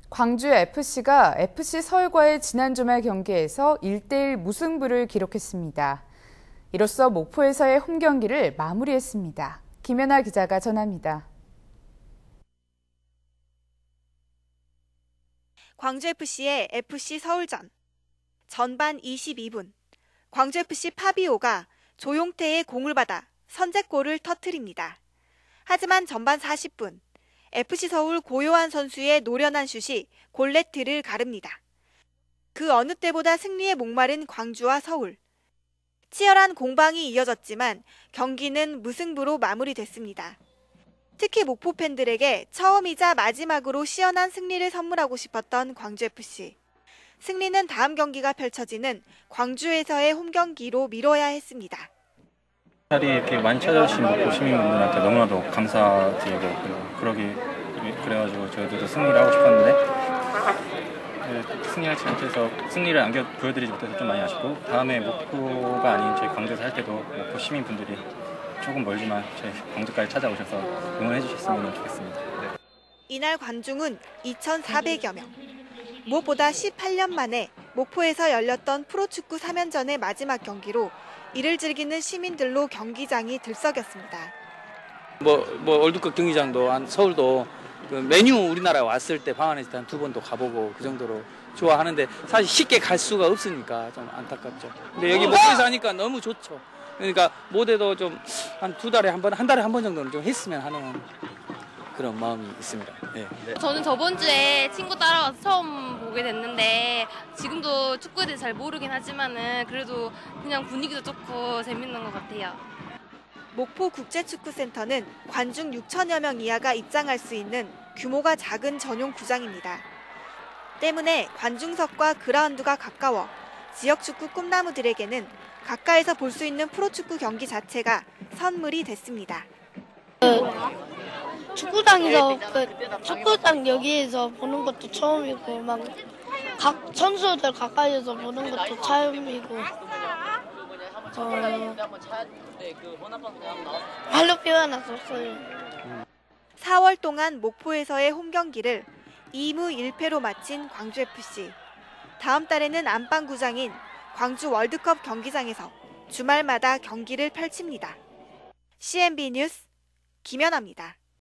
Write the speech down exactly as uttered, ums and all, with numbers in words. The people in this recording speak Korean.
광주 에프씨가 에프씨 서울과의 지난 주말 경기에서 일 대 일 무승부를 기록했습니다. 이로써 목포에서의 홈 경기를 마무리했습니다. 김연아 기자가 전합니다. 광주에프씨의 에프씨 서울전. 전반 이십이 분, 광주에프씨 파비오가 조용태의 공을 받아 선제골을 터뜨립니다. 하지만 전반 사십 분, 에프씨 서울 고요한 선수의 노련한 슛이 골네트를 가릅니다. 그 어느 때보다 승리에 목마른 광주와 서울. 치열한 공방이 이어졌지만 경기는 무승부로 마무리됐습니다. 특히 목포 팬들에게 처음이자 마지막으로 시원한 승리를 선물하고 싶었던 광주에프씨. 승리는 다음 경기가 펼쳐지는 광주에서의 홈 경기로 미뤄야 했습니다. 자리 이렇게 많이 찾아주신 목포 시민분들한테 너무나도 감사드리고 그러기 그래가지고 저희들도 승리를 하고 싶었는데 승리하지 못해서 승리를 안겨 보여드리지 못해서 좀 많이 아쉽고 다음에 목포가 아닌 저희 광주에서 할 때도 목포 시민분들이 조금 멀지만 저희 광주까지 찾아오셔서 응원해 주셨으면 좋겠습니다. 이날 관중은 이천사백여 명. 무엇보다 십팔 년 만에 목포에서 열렸던 프로축구 삼 연전의 마지막 경기로 이를 즐기는 시민들로 경기장이 들썩였습니다. 뭐, 뭐 월드컵 경기장도 한 서울도 그 메뉴 우리나라에 왔을 때 방한했을 때 한 두 번도 가보고 그 정도로 좋아하는데 사실 쉽게 갈 수가 없으니까 좀 안타깝죠. 근데 여기 목포에서 하니까 너무 좋죠. 그러니까 모대도 좀 한 두 달에 한 번, 한 달에 한 번 정도는 좀 했으면 하는 그런 마음이 있습니다. 네. 저는 저번 주에 친구 따라와서 처음 보게 됐는데 지금도 축구에 대해 잘 모르긴 하지만은 그래도 그냥 분위기도 좋고 재밌는 것 같아요. 목포 국제축구센터는 관중 육천여 명 이하가 입장할 수 있는 규모가 작은 전용 구장입니다. 때문에 관중석과 그라운드가 가까워 지역 축구 꿈나무들에게는 가까이서 볼 수 있는 프로축구 경기 자체가 선물이 됐습니다. 축구장에서 그 축구장 여기에서 보는 것도 처음이고 막 각 선수들 가까이에서 보는 것도 처음이고 어, 말로 표현할 수 없어요. 사월 동안 목포에서의 홈 경기를 이 무 일 패로 마친 광주에프씨. 다음 달에는 안방구장인 광주 월드컵 경기장에서 주말마다 경기를 펼칩니다. 씨엔비 뉴스 김연아입니다.